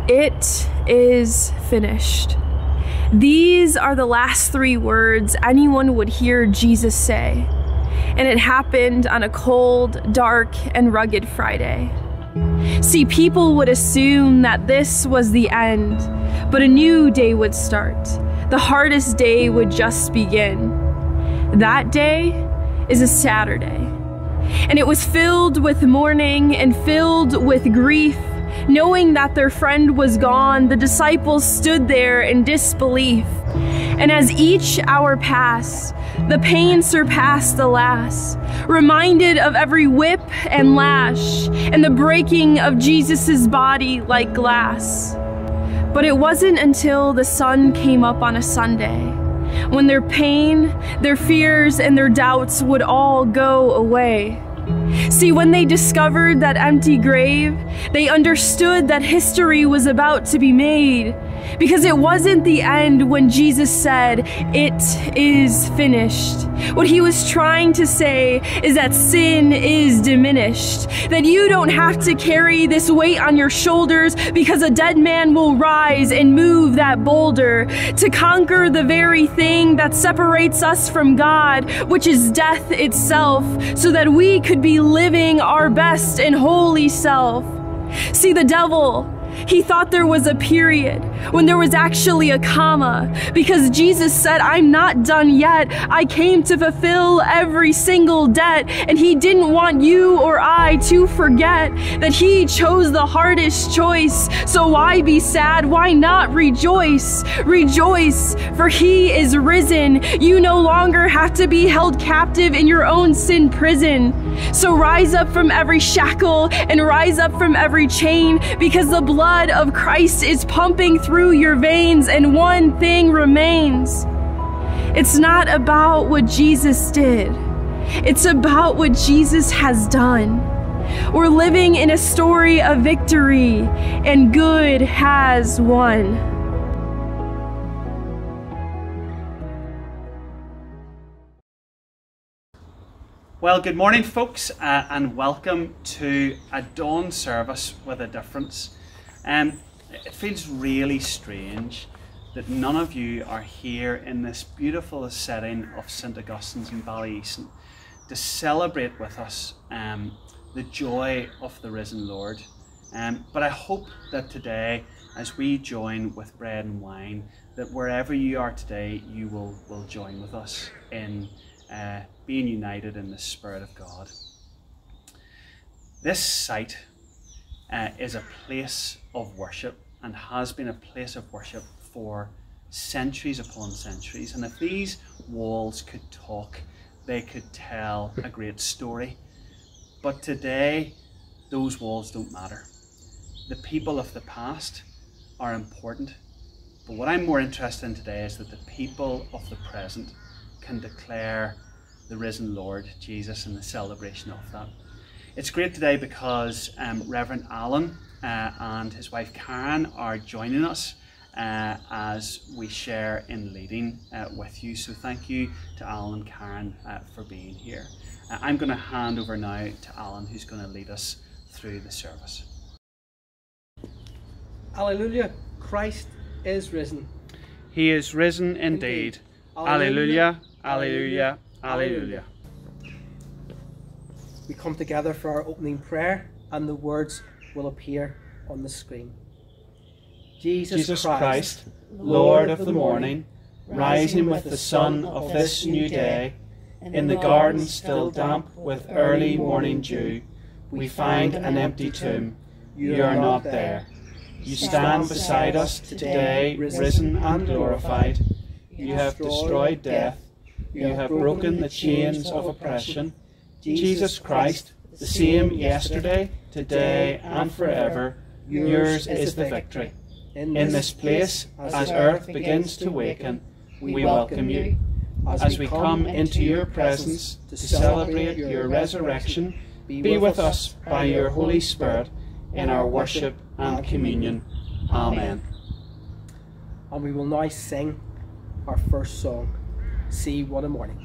It is finished. These are the last three words anyone would hear Jesus say, and it happened on a cold, dark, and rugged Friday. See, people would assume that this was the end, but a new day would start. The hardest day would just begin. That day is a Saturday, and it was filled with mourning and filled with grief. Knowing that their friend was gone, the disciples stood there in disbelief. And as each hour passed, the pain surpassed the last, reminded of every whip and lash, and the breaking of Jesus's body like glass. But it wasn't until the sun came up on a Sunday, when their pain, their fears, and their doubts would all go away. See, when they discovered that empty grave, they understood that history was about to be made, because it wasn't the end when Jesus said, "It is finished." What he was trying to say is that sin is diminished, that you don't have to carry this weight on your shoulders, because a dead man will rise and move that boulder to conquer the very thing that separates us from God, which is death itself, so that we could be living our best and holy self. See, the devil, he thought there was a period when there was actually a comma, because Jesus said, "I'm not done yet. I came to fulfill every single debt." And he didn't want you or I to forget that he chose the hardest choice. So why be sad? Why not rejoice? Rejoice, for he is risen. You no longer have to be held captive in your own sin prison. So rise up from every shackle and rise up from every chain, because the blood of Christ is pumping through your veins, and one thing remains. It's not about what Jesus did. It's about what Jesus has done. We're living in a story of victory, and good has won. Well, good morning, folks, and welcome to a dawn service with a difference. It feels really strange that none of you are here in this beautiful setting of St. Augustine's in Ballyeason to celebrate with us the joy of the risen Lord. But I hope that today, as we join with bread and wine, that wherever you are today, you will join with us in being united in the Spirit of God. This site is a place of worship, and has been a place of worship for centuries upon centuries. And if these walls could talk, they could tell a great story. But today, those walls don't matter. The people of the past are important. But what I'm more interested in today is that the people of the present can declare the risen Lord Jesus in the celebration of that. It's great today because Reverend Alan and his wife Karen are joining us as we share in leading with you. So thank you to Alan and Karen for being here. I'm going to hand over now to Alan, who's going to lead us through the service. Alleluia, Christ is risen. He is risen indeed. Alleluia, alleluia, alleluia. We come together for our opening prayer, and the words will appear on the screen. Jesus Christ, Lord of the morning, rising with the sun of this new day, in the garden still damp with early morning dew, we find an empty tomb. You are not there. You stand beside us today, risen and glorified. You have destroyed death. You have broken the chains of oppression. Jesus Christ, the same yesterday, today, and forever, yours is the victory. In this place, as earth begins to waken, we welcome you. As we come into your presence to celebrate your resurrection, be with us by your Holy Spirit in our worship and communion. Amen. And we will now sing our first song, See What a Morning.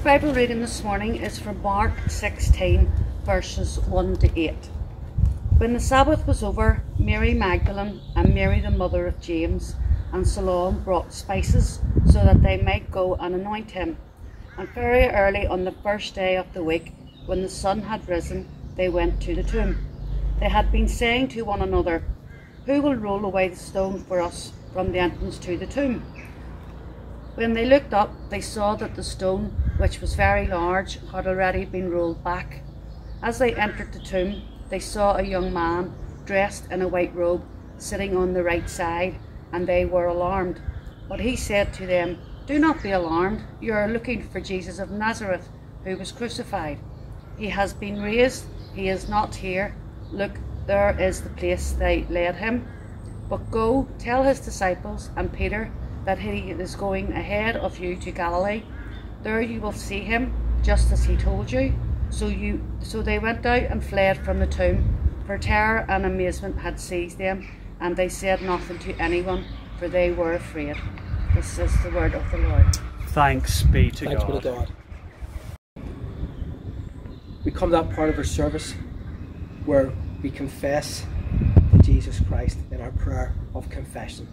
Bible reading this morning is from Mark 16, verses 1 to 8. When the Sabbath was over, Mary Magdalene and Mary the mother of James and Salome brought spices so that they might go and anoint him. And very early on the first day of the week, when the sun had risen, they went to the tomb. They had been saying to one another, "Who will roll away the stone for us from the entrance to the tomb?" When they looked up, they saw that the stone, which was very large, had already been rolled back. As they entered the tomb, they saw a young man dressed in a white robe sitting on the right side, and they were alarmed. But he said to them, "Do not be alarmed. You are looking for Jesus of Nazareth, who was crucified. He has been raised. He is not here. Look, there is the place they laid him. But go, tell his disciples and Peter that he is going ahead of you to Galilee. There you will see him, just as he told you." So they went out and fled from the tomb, for terror and amazement had seized them, and they said nothing to anyone, for they were afraid. This is the word of the Lord. Thanks be to Thanks be God. to God. We come to that part of our service where we confess to Jesus Christ in our prayer of confession.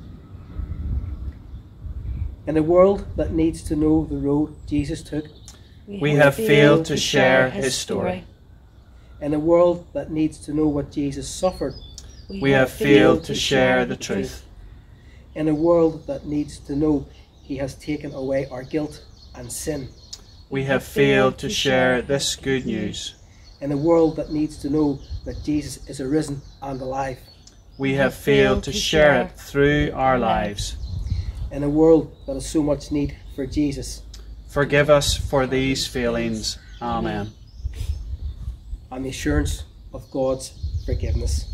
In a world that needs to know the road Jesus took, We have failed to share his story. in a world that needs to know what Jesus suffered, We have failed to share the truth. in a world that needs to know he has taken away our guilt and sin, We have failed to share this good news. in a world that needs to know that Jesus is arisen and alive, We have failed to share it through our lives. in a world that has so much need for Jesus, Forgive us for these failings. Amen. and the assurance of God's forgiveness.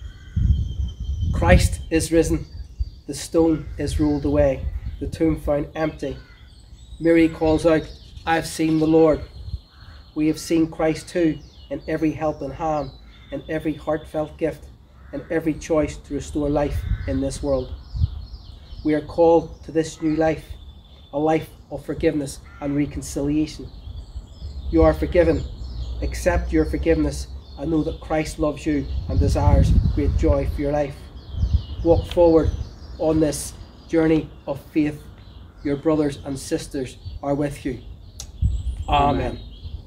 Christ is risen. The stone is rolled away. The tomb found empty. Mary calls out, "I have seen the Lord." We have seen Christ too, in every helping hand, in every heartfelt gift, in every choice to restore life in this world. We are called to this new life, a life of forgiveness and reconciliation. You are forgiven. Accept your forgiveness and know that Christ loves you and desires great joy for your life. Walk forward on this journey of faith. Your brothers and sisters are with you. Amen.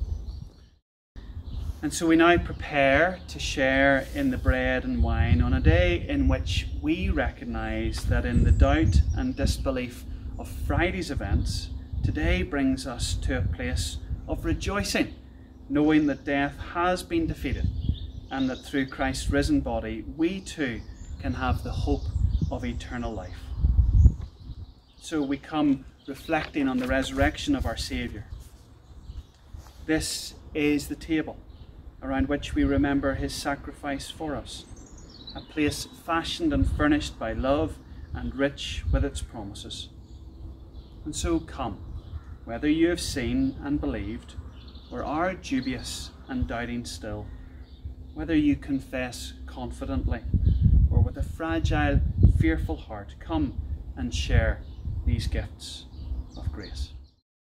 And so we now prepare to share in the bread and wine on a day in which we recognise that in the doubt and disbelief of Friday's events, today brings us to a place of rejoicing, knowing that death has been defeated and that through Christ's risen body we too can have the hope of eternal life. So we come reflecting on the resurrection of our Saviour. This is the table around which we remember his sacrifice for us, a place fashioned and furnished by love and rich with its promises. And so come, whether you have seen and believed, or are dubious and doubting still, whether you confess confidently, or with a fragile, fearful heart, come and share these gifts of grace.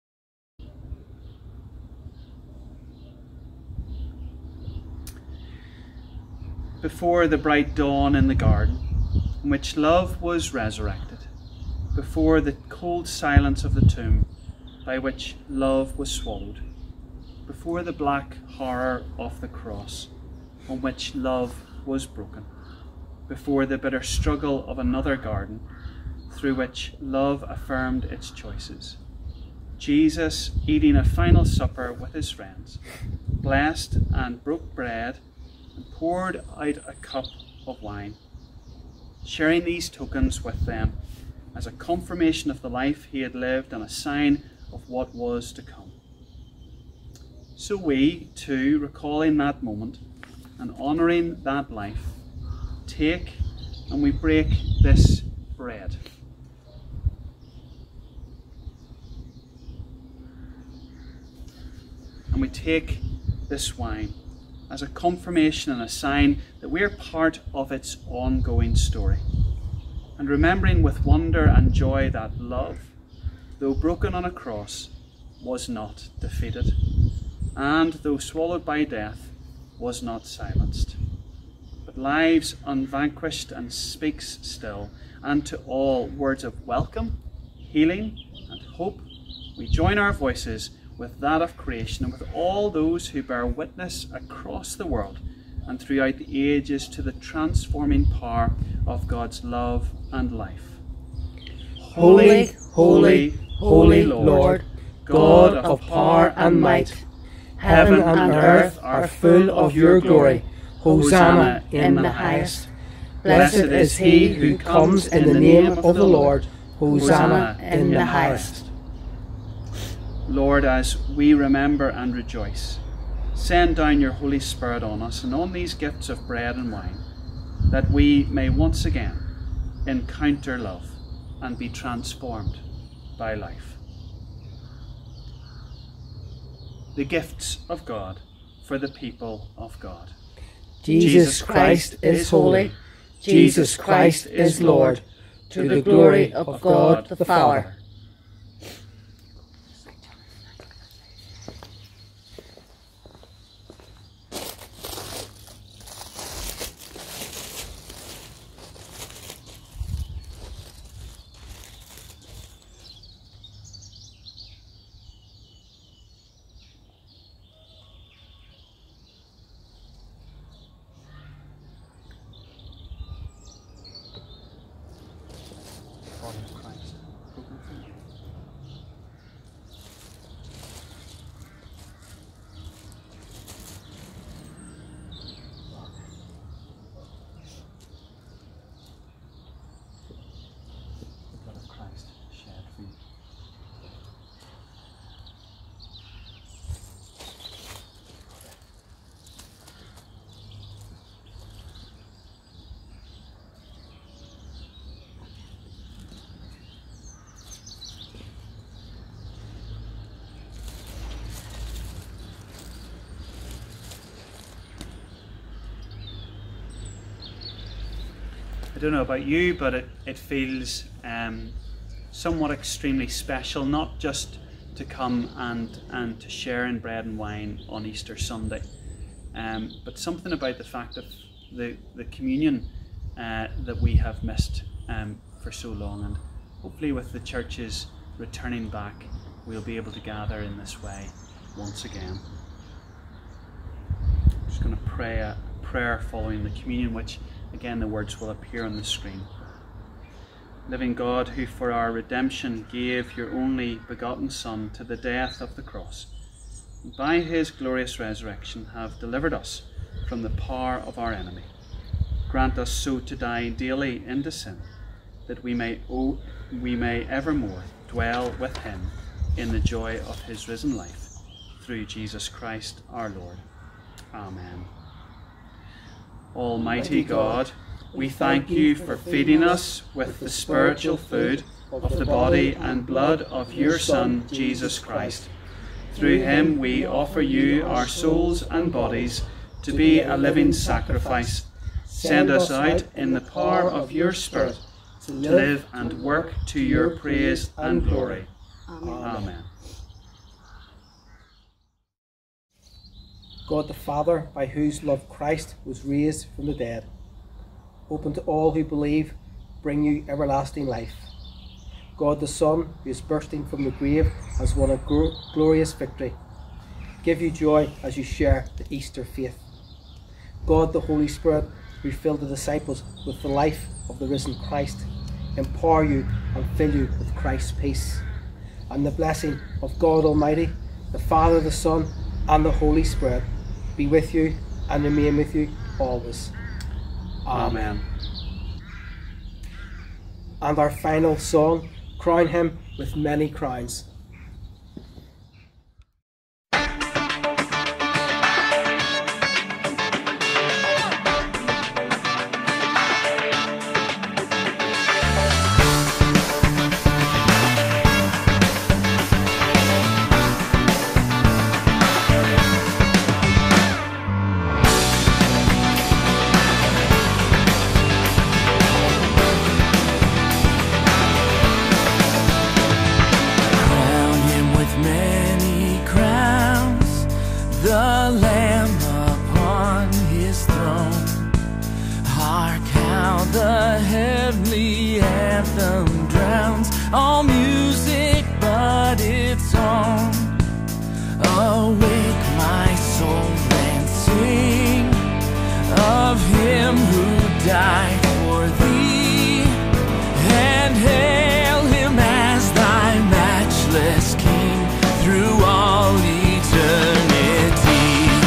Before the bright dawn in the garden, in which love was resurrected, before the cold silence of the tomb, by which love was swallowed, before the black horror of the cross, on which love was broken, before the bitter struggle of another garden, through which love affirmed its choices, Jesus, eating a final supper with his friends, blessed and broke bread and poured out a cup of wine, sharing these tokens with them as a confirmation of the life he had lived and a sign of what was to come. So we, too, recalling that moment and honouring that life, take and we break this bread. And we take this wine as a confirmation and a sign that we are part of its ongoing story. And remembering with wonder and joy that love, though broken on a cross, was not defeated, and though swallowed by death, was not silenced, but lives unvanquished and speaks still, and to all words of welcome, healing, and hope, we join our voices with that of creation and with all those who bear witness across the world and throughout the ages to the transforming power of God's love and life. Holy, holy, holy Lord, God of power and might, heaven and earth are full of your glory. Hosanna in the highest. Blessed is he who comes in the name of the Lord. Hosanna in the highest. Lord, as we remember and rejoice, send down your Holy Spirit on us and on these gifts of bread and wine, that we may once again encounter love and be transformed by life. The gifts of God for the people of God. Jesus Christ is holy. Jesus Christ is Lord, to the glory of God the Father. Body of Christ, broken for you. The blood of Christ shed for you. I don't know about you, but it feels somewhat extremely special, not just to come and to share in bread and wine on Easter Sunday, but something about the fact of the communion that we have missed for so long. And hopefully with the churches returning back, we'll be able to gather in this way once again. I'm just going to pray a prayer following the communion, which again the words will appear on the screen. Living God, who for our redemption gave your only begotten Son to the death of the cross, and by his glorious resurrection have delivered us from the power of our enemy, grant us so to die daily into sin, that we may evermore dwell with him in the joy of his risen life, through Jesus Christ our Lord. Amen. Almighty God, we thank you for feeding us with the spiritual food of the body and blood of your Son, Jesus Christ. Through him we offer you our souls and bodies to be a living sacrifice. Send us out in the power of your Spirit to live and work to your praise and glory. Amen. God the Father, by whose love Christ was raised from the dead, open to all who believe, bring you everlasting life. God the Son, who is bursting from the grave, has won a glorious victory. Give you joy as you share the Easter faith. God the Holy Spirit, who filled the disciples with the life of the risen Christ, empower you and fill you with Christ's peace. And the blessing of God Almighty, the Father, the Son, and the Holy Spirit be with you and remain with you always. Amen. And our final song, Crown Him with Many Crowns. Hark how the heavenly anthem drowns all music but its own. Awake my soul and sing of him who died for thee, and hail him as thy matchless King through all eternity.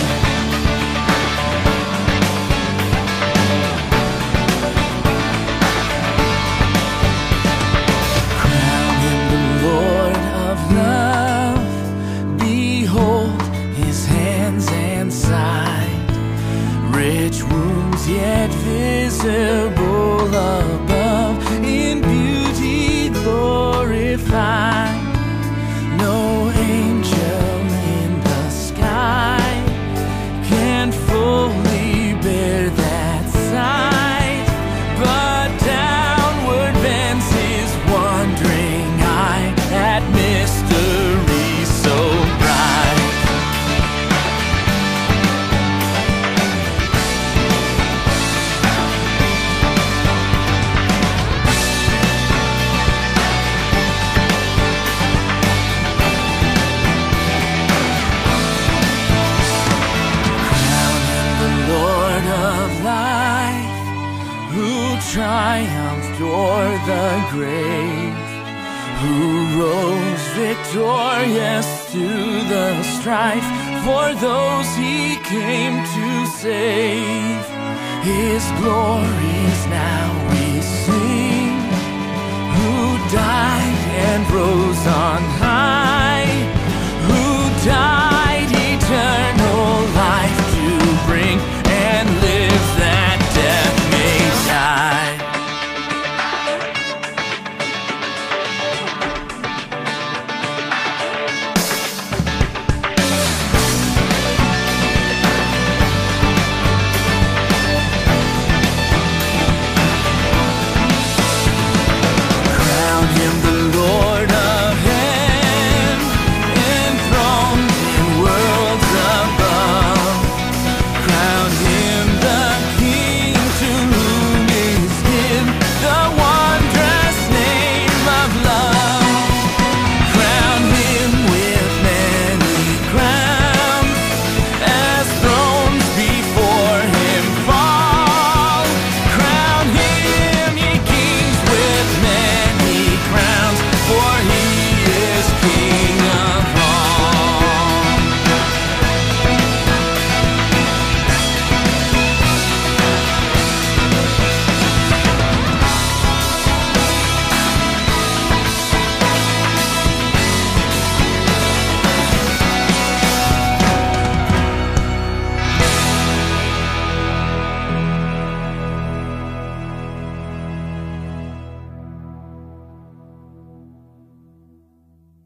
Crown him the Lord of love, behold his hands and side, rich wounds yet visible above, in beauty glorified. No angel in the sky can fully bear that sight, but downward bends his wondering eye at mystery so bright. Triumphed o'er the grave, who rose victorious to the strife for those he came to save. His glory